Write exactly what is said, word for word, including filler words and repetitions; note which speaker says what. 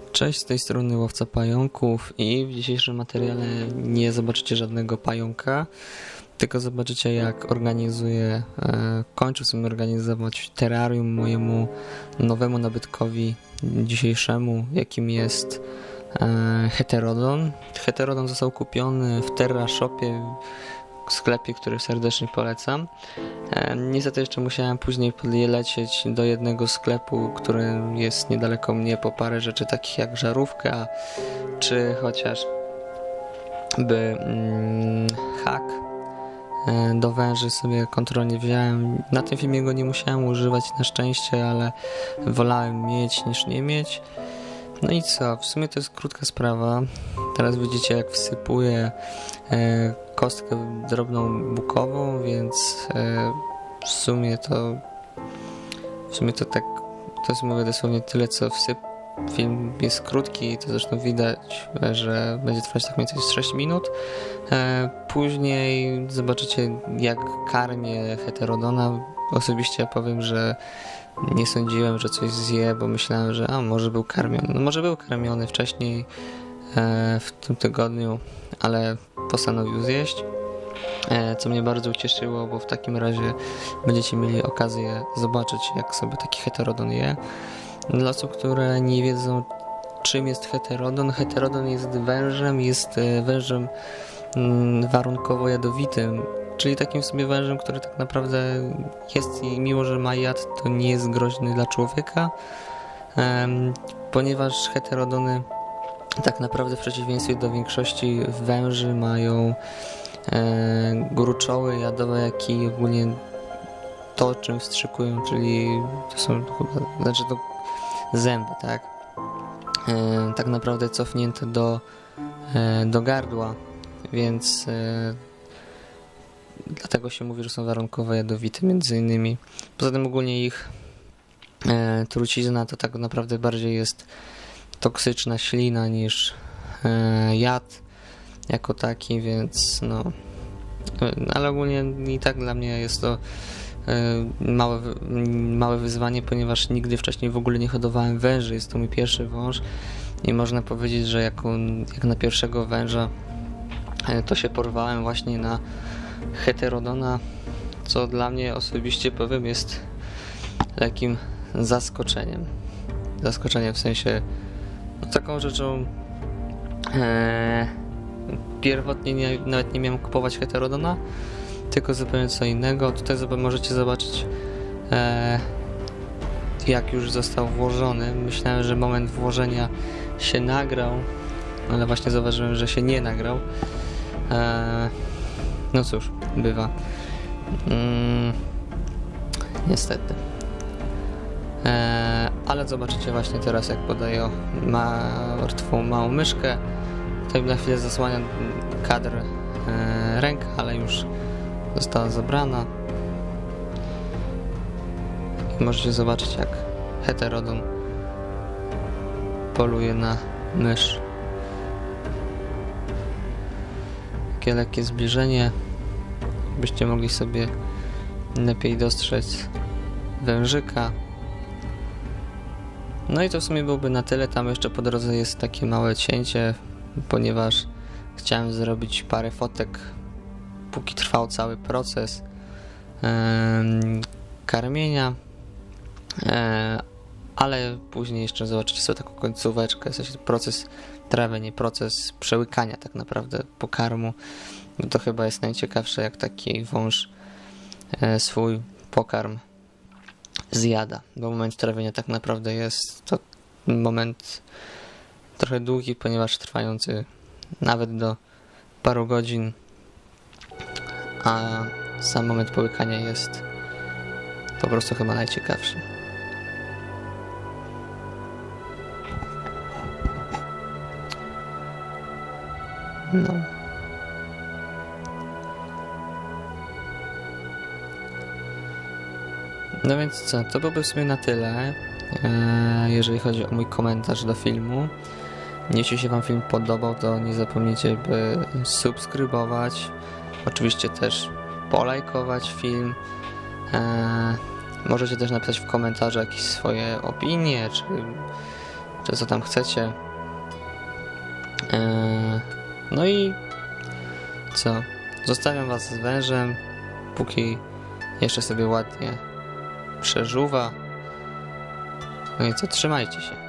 Speaker 1: Cześć, z tej strony Łowca Pająków i w dzisiejszym materiale nie zobaczycie żadnego pająka, tylko zobaczycie, jak organizuję, e, kończę sobie organizować terrarium mojemu nowemu nabytkowi dzisiejszemu, jakim jest e, Heterodon. Heterodon został kupiony w Terra Shopie, w sklepie, który serdecznie polecam. E, niestety jeszcze musiałem później podlecieć do jednego sklepu, który jest niedaleko mnie, po parę rzeczy takich jak żarówka, czy chociaż by mm, hak e, do węży sobie kontrolnie wziąłem. Na tym filmie go nie musiałem używać na szczęście, ale wolałem mieć niż nie mieć. No i co, w sumie to jest krótka sprawa. Teraz widzicie, jak wsypuję e, kostkę drobną bukową, więc e, w sumie to w sumie to tak, to jest, mówię dosłownie tyle, co wsyp. Film jest krótki, to zresztą widać, że będzie trwać tak mniej więcej sześć minut. E, później zobaczycie, jak karmię Heterodona. Osobiście powiem, że nie sądziłem, że coś zje, bo myślałem, że a może był karmiony. No może był karmiony wcześniej e, w tym tygodniu, ale postanowił zjeść, e, co mnie bardzo ucieszyło, bo w takim razie będziecie mieli okazję zobaczyć, jak sobie taki heterodon je. Dla osób, które nie wiedzą, czym jest heterodon, heterodon jest wężem, jest e, wężem mm, warunkowo jadowitym, czyli takim sobie wężem, który tak naprawdę jest i mimo, że ma jad, to nie jest groźny dla człowieka, um, ponieważ heterodony tak naprawdę w przeciwieństwie do większości węży mają e, gruczoły jadowe, jak i ogólnie to, czym wstrzykują, czyli to są chyba, znaczy to zęby, tak? E, tak naprawdę cofnięte do, e, do gardła, więc e, dlatego się mówi, że są warunkowo jadowite między innymi. Poza tym ogólnie ich e, trucizna to tak naprawdę bardziej jest toksyczna ślina niż e, jad jako taki, więc no e, ale ogólnie i tak dla mnie jest to e, małe, małe wyzwanie, ponieważ nigdy wcześniej w ogóle nie hodowałem węży. Jest to mój pierwszy wąż i można powiedzieć, że jako, jak na pierwszego węża e, to się porwałem właśnie na Heterodona, co dla mnie osobiście powiem jest lekkim zaskoczeniem. Zaskoczeniem w sensie no, taką rzeczą e, pierwotnie nie, nawet nie miałem kupować Heterodona, tylko zupełnie co innego. Tutaj możecie zobaczyć e, jak już został włożony. Myślałem, że moment włożenia się nagrał, ale właśnie zauważyłem, że się nie nagrał. E, No cóż, bywa. Mm, niestety. Eee, ale zobaczycie właśnie teraz, jak podaję martwą małą myszkę. Tutaj na chwilę zasłania kadr e, ręka, ale już została zabrana. I możecie zobaczyć, jak heterodon poluje na mysz. Takie lekkie zbliżenie, byście mogli sobie lepiej dostrzec wężyka. No i to w sumie byłoby na tyle. Tam jeszcze po drodze jest takie małe cięcie, ponieważ chciałem zrobić parę fotek, póki trwał cały proces um, karmienia, um, ale później jeszcze zobaczycie sobie taką końcóweczkę, w sensie proces trawienia, proces przełykania tak naprawdę pokarmu. To chyba jest najciekawsze, jak taki wąż e, swój pokarm zjada, bo moment trawienia tak naprawdę jest to moment trochę długi, ponieważ trwający nawet do paru godzin, a sam moment połykania jest po prostu chyba najciekawszy. No. No więc co, to byłby w sumie na tyle, e, jeżeli chodzi o mój komentarz do filmu. Jeśli się wam film podobał, to nie zapomnijcie, by subskrybować, oczywiście też polajkować film. E, możecie też napisać w komentarzu jakieś swoje opinie, czy czy co tam chcecie. Eee, no i co? Zostawiam was z wężem, póki jeszcze sobie ładnie przeżuwa. No i co? Trzymajcie się.